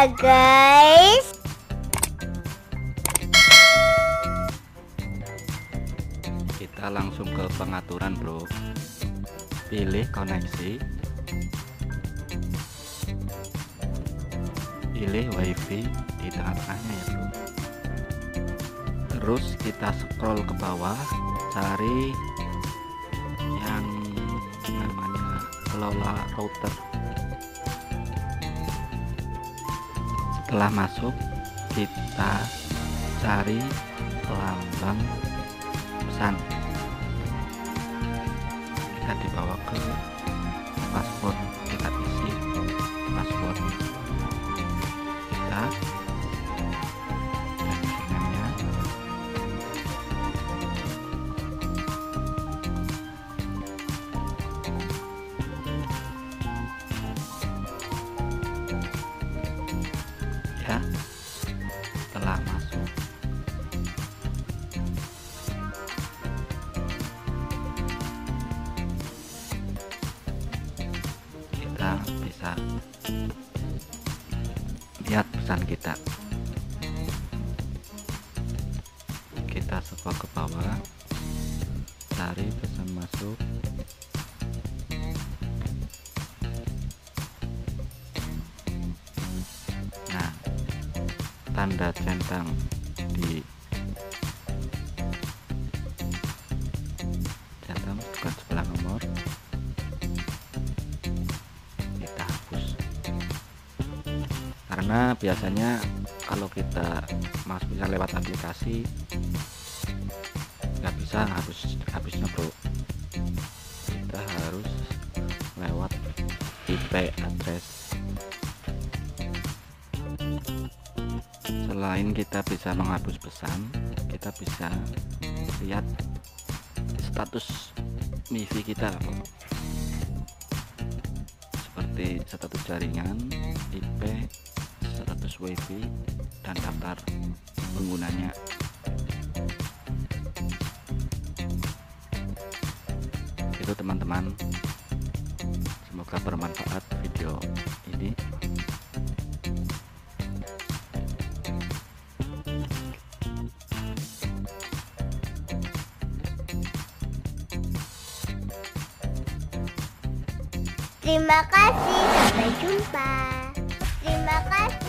ya guys. Kita langsung ke pengaturan bro, pilih koneksi, pilih wifi di tengah-tengahnya ya bro. Terus kita scroll ke bawah, cari yang namanya kelola router. Setelah masuk, kita cari lambang pesan, kita dibawa ke password, kita isi password kita dan usernya. Ya, setelah masuk kita bisa lihat pesan kita. Kita scroll ke bawah, cari pesan masuk, nah tanda centang di centang bukan sebelah nomor, kita hapus karena biasanya kalau kita masuknya lewat aplikasi nggak bisa habisnya bro, kita harus lewat IP address. Selain kita bisa menghapus pesan, kita bisa lihat status MiFi kita seperti status jaringan, IP, status WiFi, dan daftar penggunanya. Itu teman-teman, semoga bermanfaat video ini. Terima kasih, sampai jumpa. Terima kasih.